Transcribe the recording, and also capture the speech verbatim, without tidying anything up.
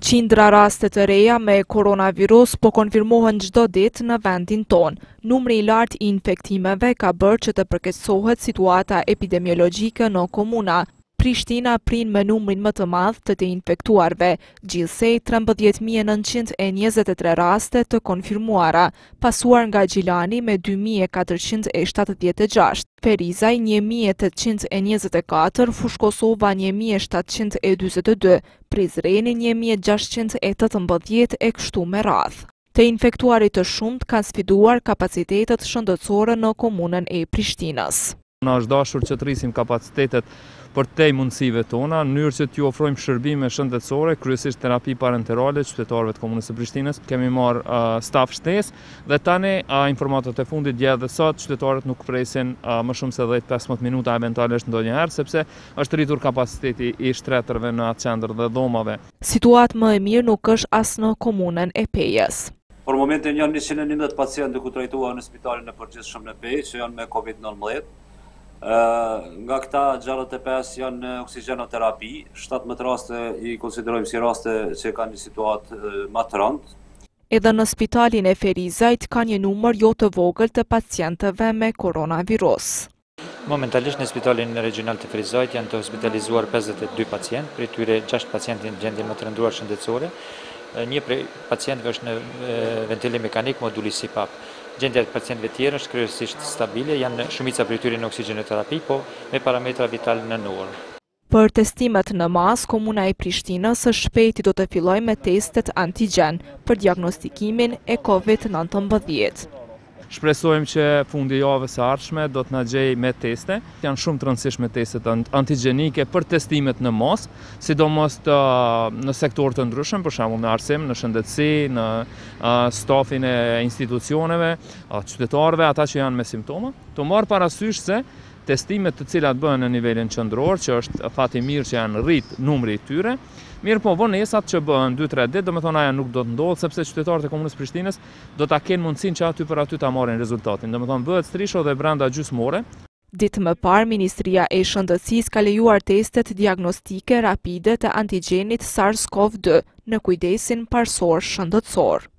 Qindra raste të reja me koronavirus po konfirmohen çdo ditë në vendin tonë. Numri i lartë i infektimeve ka bërë që të përkeqësohet situata epidemiologjike në komuna. Prishtina prin me numrin më të madh të të infektuarve, gjithsej trembëdhjetë mijë e nëntëqind e njëzet e tre raste të konfirmuara, pasuar nga Gjilani me dy mijë e katërqind e shtatëdhjetë e gjashtë, Ferizaj një mijë e tetëqind e njëzet e katër, Fushkosova një mijë e shtatëqind e dyzet e dy, Prizreni një mijë e gjashtëqind e tetëmbëdhjetë e kështu me radhë. Të infektuarit të shumt kanë sfiduar kapacitetet shëndetësore në komunën e Prishtinës. Na është dashur që të rrisim kapacitetet për te mundësive tona, në mënyrë që t'ju ofrojmë shërbime shëndetësore, kryesisht terapi parenterale qytetarëve të komunës së Prishtinës. Kemi marrë uh, staf shtesë dhe tani uh, informatat e fundit dje dhe sot qytetarët nuk presin uh, më shumë se dhjetë deri pesëmbëdhjetë minuta eventualisht ndonjëherë, sepse është rritur kapaciteti i shtretërve në atë qendër dhe dhomave. Situatë më e mirë nuk është as në komunën e Pejës. Për momentin janë njëqind e njëmbëdhjetë pacientë ku trajtuar në spitalin e përgjithshëm në Pejë, që janë me COVID nëntëmbëdhjetë. Uh, nga këta gjashtëdhjetë e pesë janë në oksigjenoterapi, shtatëmbëdhjetë raste i konsiderojmë si raste që kanë një situatë uh, më të rëndë. Edhe në spitalin e Ferizajt ka një numër jo të vogël të pacientëve me koronavirus. Momentalisht në spitalin regional të Ferizajt janë të hospitalizuar pesëdhjetë e dy pacientë, prej tyre gjashtë pacientë në gjendje më të rënduar shëndetësore. Një prej pacientëve është në ventilim mekanik moduli C PAP. Gjendja e pacientëve tjerë është kryesisht stabile, janë shumica prej tyre në oksigjenoterapi, po me parametra vital në normë. Për testimet në mas, komuna e Prishtinës së shpejti do të fillojë me testet antigjen për diagnostikimin e COVID nëntëmbëdhjetë. Shpresojmë që fundi i javës së ardhshme do të na gjejë me teste. Janë shumë të rëndësishme testet antigjenike për testimet në mas, sidomos të, në sektorë të ndryshëm, për shembull në arsim, në shëndetësi, në uh, stafin e institucioneve, uh, qytetarëve, ata që janë me simptoma, të marrë parasysh se testimet të cilat bëhen në nivelin qendror, që është fati mirë që janë rrit numri i tyre, mirë po vonesat që bëhen dy tre ditë, domethënë ajo nuk do të ndodhë, sepse qytetarët e komunës Prishtinës do ta kenë mundësinë që aty për aty ta marrin rezultatin. Domethënë bëhet strisho dhe brenda gjysmore. Ditë më parë, Ministria e Shëndetësisë ka lejuar testet diagnostike rapide të antigjenit SARS CoV dy në kujdesin parsor shëndetësor.